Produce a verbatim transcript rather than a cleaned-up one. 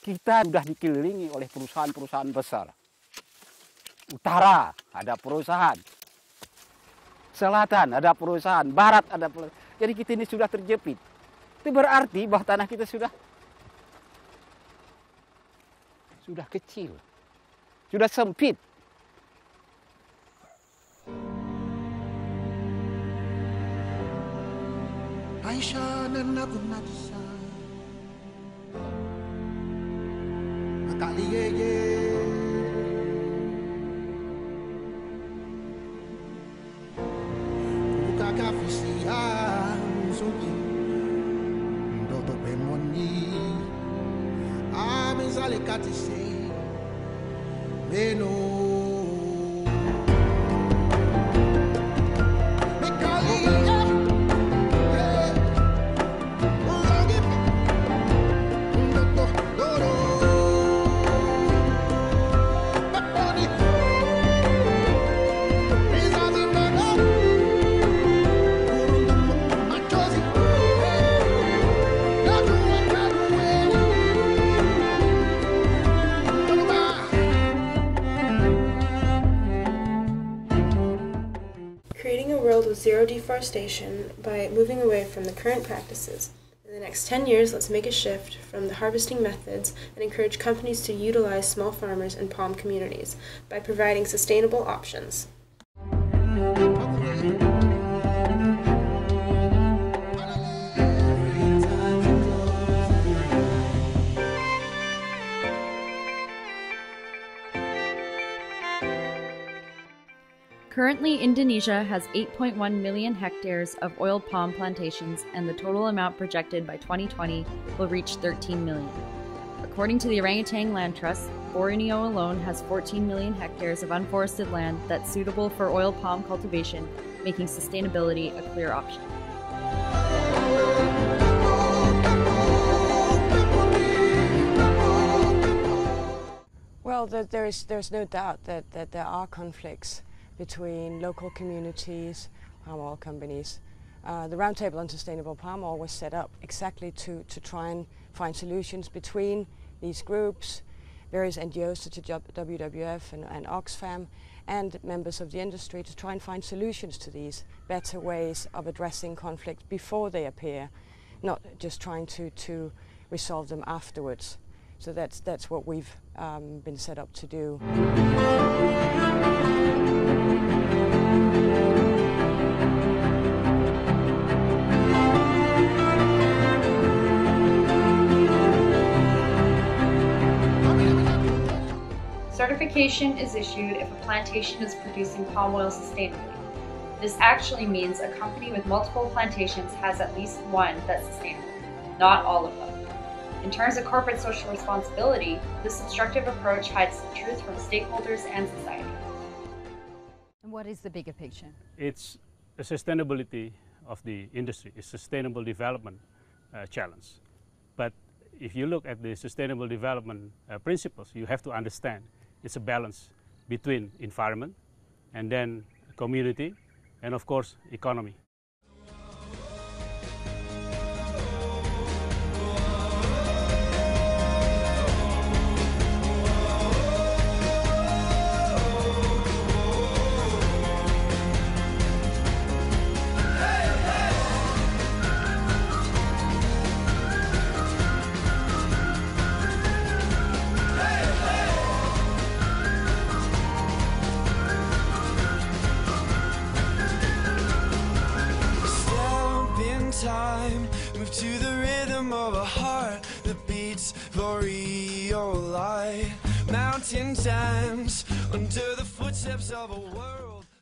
Kita sudah dikelilingi oleh perusahaan-perusahaan besar. Utara ada perusahaan, selatan ada perusahaan, barat ada perusahaan. Jadi kita ini sudah terjepit. Itu berarti bahwa tanah kita sudah sudah kecil, sudah sempit. Aisyah dan aku najisa kali ye buka kafisian suki ndoto pemoni amezale katise beno. Creating a world with zero deforestation by moving away from the current practices. In the next ten years, let's make a shift from the harvesting methods and encourage companies to utilize small farmers and palm communities by providing sustainable options. Currently, Indonesia has eight point one million hectares of oil palm plantations, and the total amount projected by twenty twenty will reach thirteen million. According to the Orangutan Land Trust, Borneo alone has fourteen million hectares of unforested land that's suitable for oil palm cultivation, making sustainability a clear option. Well, there is, there's no doubt that, that there are conflicts between local communities, palm oil companies. Uh, the Roundtable on Sustainable Palm Oil was set up exactly to, to try and find solutions between these groups, various N G Os such as W W F and, and Oxfam, and members of the industry to try and find solutions to these better ways of addressing conflicts before they appear, not just trying to, to resolve them afterwards. So that's, that's what we've um, been set up to do. Certification is issued if a plantation is producing palm oil sustainably. This actually means a company with multiple plantations has at least one that's sustainable, not all of them. In terms of corporate social responsibility, this obstructive approach hides the truth from stakeholders and society. And what is the bigger picture? It's the sustainability of the industry, it's sustainable development uh, challenge. But if you look at the sustainable development uh, principles, you have to understand it's a balance between environment and then community and of course economy. Time, move to the rhythm of a heart that beats boreal light. Mountain dance under the footsteps of a world.